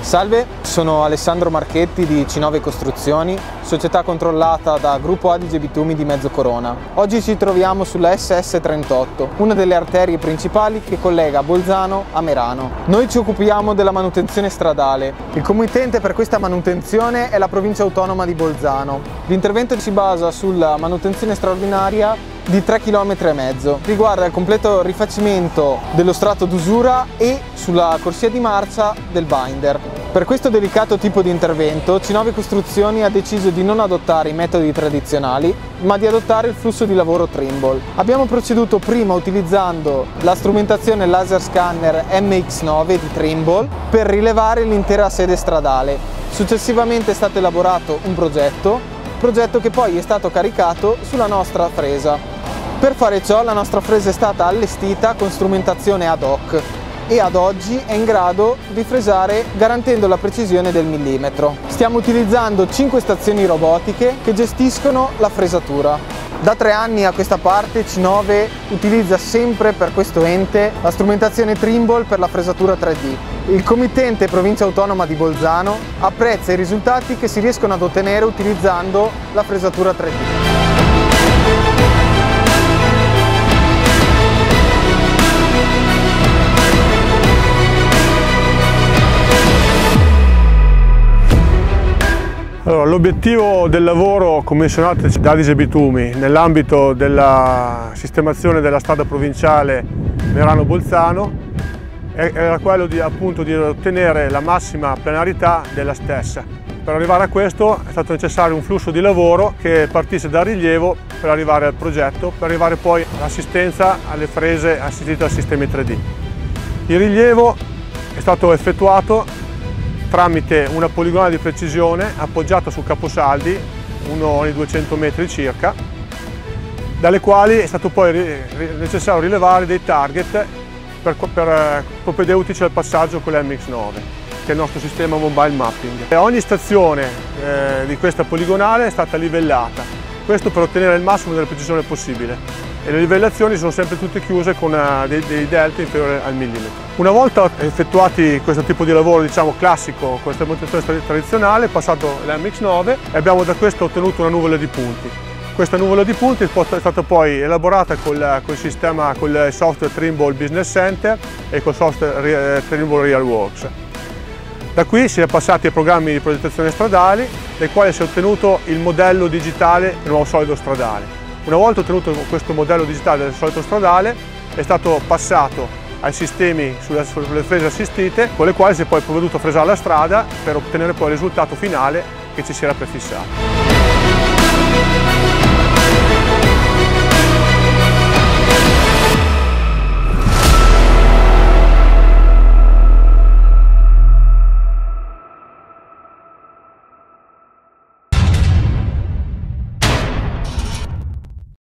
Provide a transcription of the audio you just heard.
Salve, sono Alessandro Marchetti di C9 Costruzioni, società controllata da Gruppo Adige Bitumi di Mezzocorona. Oggi ci troviamo sulla SS38, una delle arterie principali che collega Bolzano a Merano. Noi ci occupiamo della manutenzione stradale. Il committente per questa manutenzione è la provincia autonoma di Bolzano. L'intervento si basa sulla manutenzione straordinaria di 3,5 km. Riguarda il completo rifacimento dello strato d'usura e sulla corsia di marcia del binder. Per questo delicato tipo di intervento C9 Costruzioni ha deciso di non adottare i metodi tradizionali, ma di adottare il flusso di lavoro Trimble. Abbiamo proceduto prima utilizzando la strumentazione laser scanner MX9 di Trimble per rilevare l'intera sede stradale. Successivamente è stato elaborato un progetto che poi è stato caricato sulla nostra fresa. Per fare ciò la nostra fresa è stata allestita con strumentazione ad hoc e ad oggi è in grado di fresare garantendo la precisione del millimetro. Stiamo utilizzando 5 stazioni robotiche che gestiscono la fresatura. Da 3 anni a questa parte C9 utilizza sempre per questo ente la strumentazione Trimble per la fresatura 3D. Il committente Provincia Autonoma di Bolzano apprezza i risultati che si riescono ad ottenere utilizzando la fresatura 3D. L'obiettivo del lavoro commissionato da Adige Bitumi nell'ambito della sistemazione della strada provinciale Merano-Bolzano era quello di ottenere la massima plenarità della stessa. Per arrivare a questo è stato necessario un flusso di lavoro che partisse dal rilievo per arrivare al progetto, per arrivare poi all'assistenza alle frese assistite da sistemi 3D. Il rilievo è stato effettuato tramite una poligonale di precisione appoggiata su caposaldi, uno ogni 200 metri circa, dalle quali è stato poi necessario rilevare dei target propedeutici al passaggio con l'MX9, che è il nostro sistema mobile mapping. Ogni stazione di questa poligonale è stata livellata, questo per ottenere il massimo della precisione possibile. E le livellazioni sono sempre tutte chiuse con dei delta inferiori al millimetro. Una volta effettuati questo tipo di lavoro, diciamo classico, con questa manutenzione tradizionale, passato l'MX9 e abbiamo da questo ottenuto una nuvola di punti. Questa nuvola di punti è stata poi elaborata col software Trimble Business Center e col software Trimble RealWorks. Da qui si è passati ai programmi di progettazione stradali, dai quali si è ottenuto il modello digitale del nuovo solido stradale. Una volta ottenuto questo modello digitale del solito stradale è stato passato ai sistemi sulle frese assistite con le quali si è poi provveduto a fresare la strada per ottenere poi il risultato finale che ci si era prefissato.